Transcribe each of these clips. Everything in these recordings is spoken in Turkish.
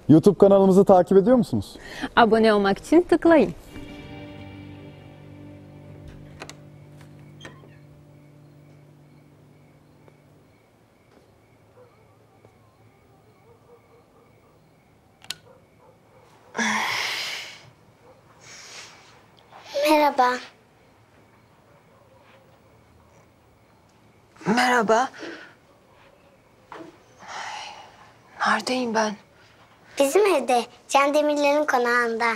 YouTube kanalımızı takip ediyor musunuz? Abone olmak için tıklayın. Merhaba. Merhaba. Neredeyim ben? Bizim evde Can Demirler'in konağında.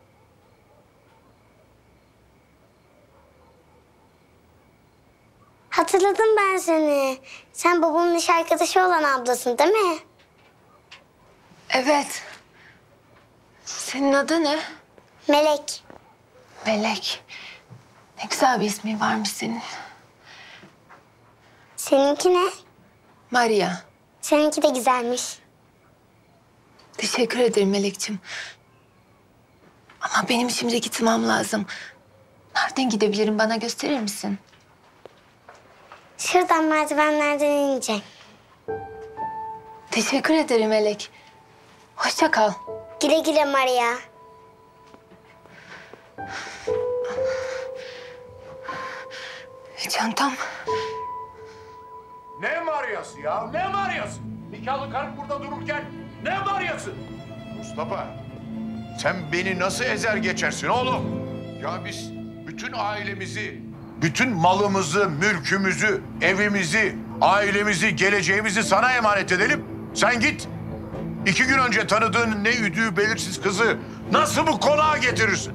Hatırladım ben seni. Sen babamın iş arkadaşı olan ablasın değil mi? Evet. Senin adı ne? Melek. Melek. Ne güzel bir ismin varmış senin. Seninki ne? Maria. Seninki de güzelmiş. Teşekkür ederim Melekciğim. Ama benim şimdi gitmem lazım. Nereden gidebilirim, bana gösterir misin? Şuradan merdivenlerden ineceksin. Teşekkür ederim Melek. Hoşça kal. Güle güle Maria. Çantam. Ne Maria'sı ya? Ne Maria'sı? Nikahlı karım burada dururken ne Maria'sı? Mustafa, sen beni nasıl ezer geçersin oğlum? Ya biz bütün ailemizi, bütün malımızı, mülkümüzü, evimizi, ailemizi, geleceğimizi sana emanet edelim. Sen git. 2 gün önce tanıdığın ne üdüğü belirsiz kızı nasıl bu konağa getirirsin?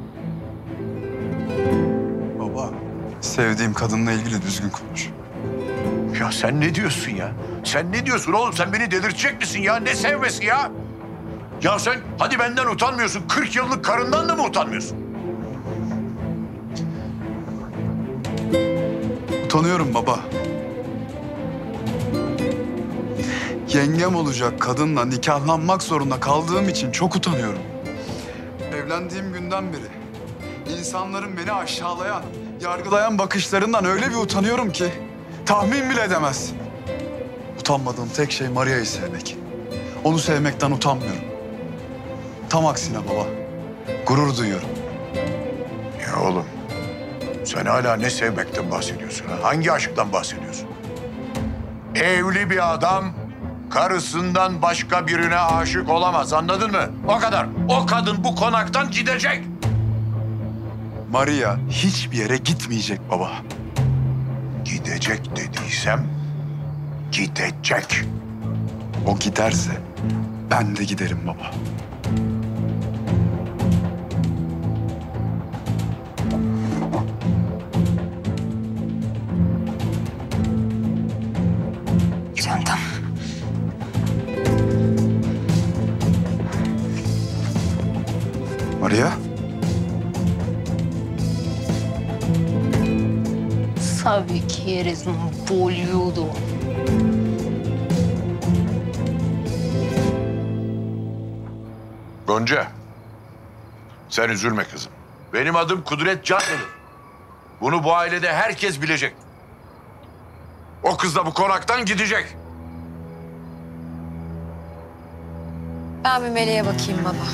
Baba, sevdiğim kadınla ilgili düzgün konuş. Ya sen ne diyorsun ya? Sen ne diyorsun oğlum? Sen beni delirtecek misin ya? Ne sevmesi ya? Ya sen hadi benden utanmıyorsun. 40 yıllık karından da mı utanmıyorsun? Utanıyorum baba. Yengem olacak kadınla nikahlanmak zorunda kaldığım için çok utanıyorum. Evlendiğim günden beri insanların beni aşağılayan, yargılayan bakışlarından öyle bir utanıyorum ki tahmin bile edemez. Utanmadığım tek şey Maria'yı sevmek. Onu sevmekten utanmıyorum. Tam aksine baba, gurur duyuyorum. Ya oğlum sen hala ne sevmekten bahsediyorsun? Ha? Hangi aşktan bahsediyorsun? Evli bir adam karısından başka birine aşık olamaz, anladın mı? O kadar. O kadın bu konaktan gidecek. Maria hiçbir yere gitmeyecek baba. Gidecek dediysem gidecek. O giderse ben de giderim baba. Çantam. Maria, Sabe que eres un boludo. Gonca, sen üzülme kızım. Benim adım Kudret Canlı'dır. Bunu bu ailede herkes bilecek. O kız da bu konaktan gidecek. Ben bir Meleğe bakayım baba.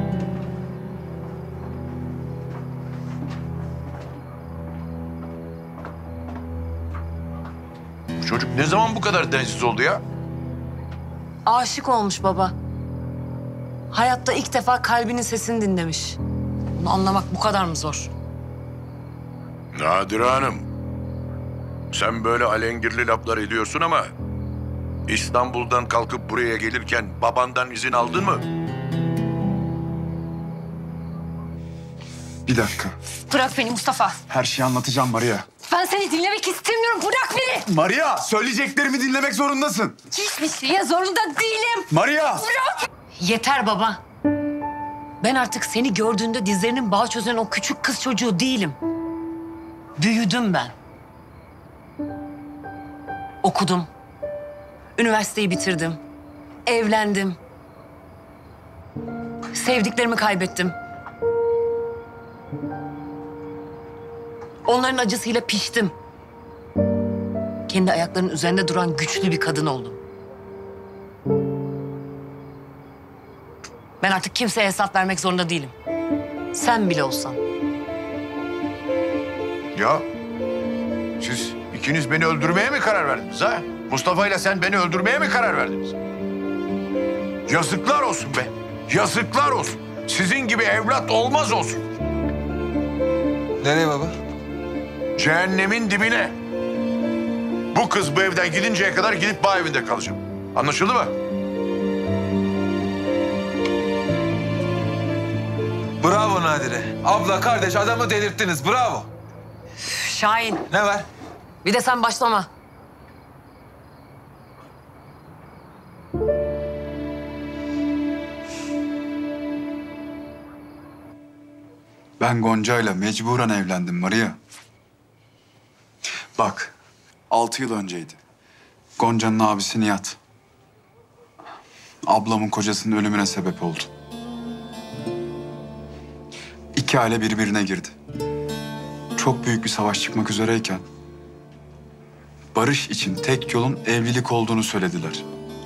Bu çocuk ne zaman bu kadar densiz oldu ya? Aşık olmuş baba. Hayatta ilk defa kalbinin sesini dinlemiş. Bunu anlamak bu kadar mı zor? Nadire Hanım, sen böyle alengirli laflar ediyorsun ama İstanbul'dan kalkıp buraya gelirken babandan izin aldın mı? bir dakika. Bırak beni Mustafa. Her şeyi anlatacağım Maria. Ben seni dinlemek istemiyorum. Bırak beni. Maria, söyleyeceklerimi dinlemek zorundasın. Hiçbir şeye zorunda değilim. Maria! Yeter baba. Ben artık seni gördüğünde dizlerinin bağı çözen o küçük kız çocuğu değilim. Büyüdüm ben. Okudum. Üniversiteyi bitirdim. Evlendim. Sevdiklerimi kaybettim. Onların acısıyla piştim. Kendi ayaklarının üzerinde duran güçlü bir kadın oldum. Ben artık kimseye hesap vermek zorunda değilim. Sen bile olsan. Ya siz ikiniz beni öldürmeye mi karar verdiniz ha? Mustafa ile sen beni öldürmeye mi karar verdiniz? Yazıklar olsun be. Yazıklar olsun. Sizin gibi evlat olmaz olsun. Nereye baba? Cehennemin dibine. Bu kız bu evden gidinceye kadar gidip bağ evinde kalacağım. Anlaşıldı mı? Bravo Nadire. Abla, kardeş adamı delirttiniz. Bravo. Şahin, Ne var? bir de sen başlama. Ben Gonca'yla mecburen evlendim Maria. Bak, 6 yıl önceydi. Gonca'nın abisi Nihat. Ablamın kocasının ölümüne sebep oldu. İki aile birbirine girdi. Çok büyük bir savaş çıkmak üzereyken... barış için tek yolun evlilik olduğunu söylediler.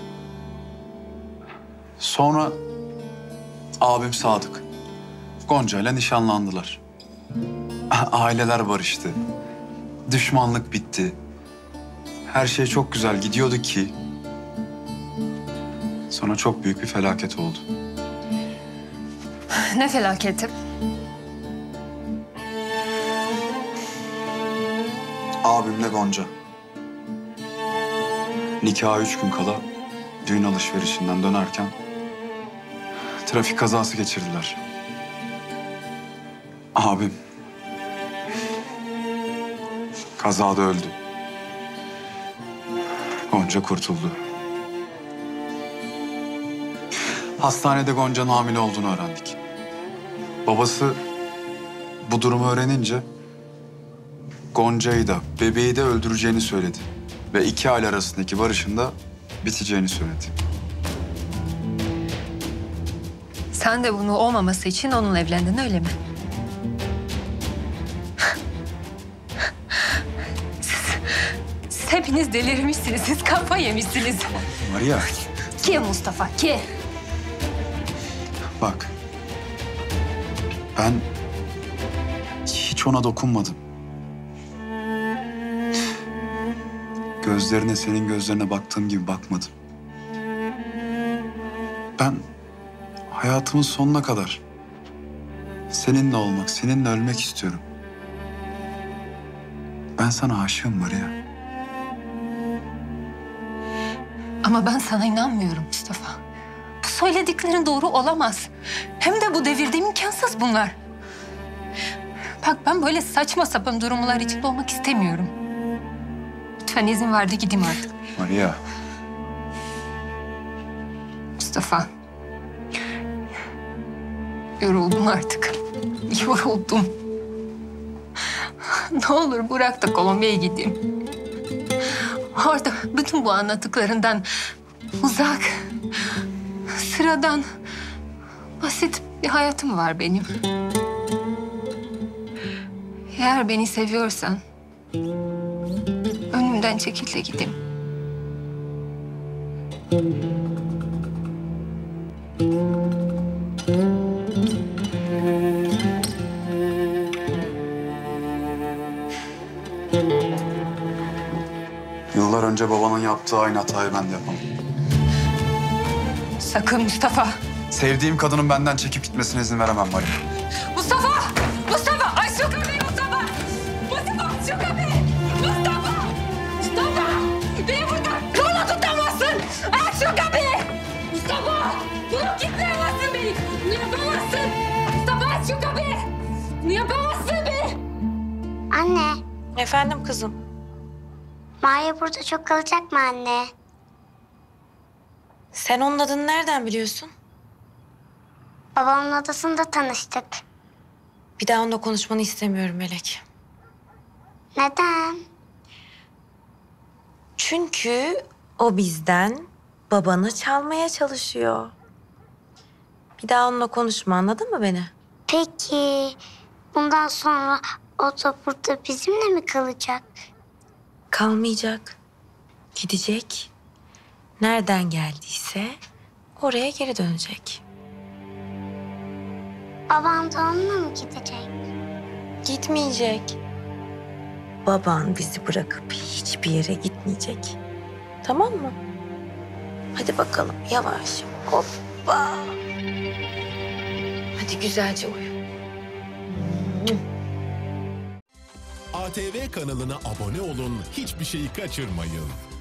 Sonra abim Sadık Gonca'yla nişanlandılar. Aileler barıştı. Düşmanlık bitti. Her şey çok güzel gidiyordu ki... sonra çok büyük bir felaket oldu. Ne felaketi? Abimle Gonca. Nikaha 3 gün kala düğün alışverişinden dönerken trafik kazası geçirdiler. Abim kazada öldü. Gonca kurtuldu. Hastanede Gonca'nın hamile olduğunu öğrendik. Babası bu durumu öğrenince Gonca'yı da bebeği de öldüreceğini söyledi. Ve iki aile arasındaki barışın da biteceğini söyledi. Sen de bunu olmaması için onunla evlendin öyle mi? Siz hepiniz delirmişsiniz. Siz kafa yemişsiniz. Maria, Ki Mustafa, ki. bak. Ben hiç ona dokunmadım. Gözlerine, senin gözlerine baktığım gibi bakmadım. Ben hayatımın sonuna kadar seninle olmak, seninle ölmek istiyorum. Ben sana aşığım Maria. Ama ben sana inanmıyorum Mustafa. Bu söylediklerin doğru olamaz. Hem de bu devirde imkansız bunlar. Bak ben böyle saçma sapan durumlar içinde olmak istemiyorum. Lütfen izin ver de gideyim artık. Maria. Mustafa. Yoruldum artık. Yoruldum. Ne olur bırak da Kolombiya'ya gideyim. Orada bütün bu anlattıklarından uzak, sıradan, basit bir hayatım var benim. Eğer beni seviyorsan önümden çekil de gideyim. Yıllar önce babanın yaptığı aynı hatayı ben de yapamam. Sakın Mustafa. Sevdiğim kadının benden çekip gitmesine izin veremem Maria. Mustafa! Mustafa! Aç şu kapıyı Mustafa! Mustafa aç şu kapıyı! Mustafa! Mustafa! Beni buradan zorla tutamazsın! Aç şu kapıyı! Mustafa! Bunu kitleyemezsin beni! Bunu yapamazsın! Mustafa aç şu kapıyı! Bunu yapamazsın beni! Anne, Efendim kızım. Maya burada çok kalacak mı anne? Sen onun adını nereden biliyorsun? Babamın odasında tanıştık. Bir daha onunla konuşmanı istemiyorum Melek. Neden? Çünkü o bizden babanı çalmaya çalışıyor. Bir daha onunla konuşma, anladın mı beni? Peki, bundan sonra o da burada bizimle mi kalacak? Kalmayacak. Gidecek. Nereden geldiyse oraya geri dönecek. Babam da onunla mı gidecek? Gitmeyecek. Baban bizi bırakıp hiçbir yere gitmeyecek. Tamam mı? Hadi bakalım yavaş. Hoppa. Hadi güzelce uyu. ATV kanalına abone olun, hiçbir şeyi kaçırmayın.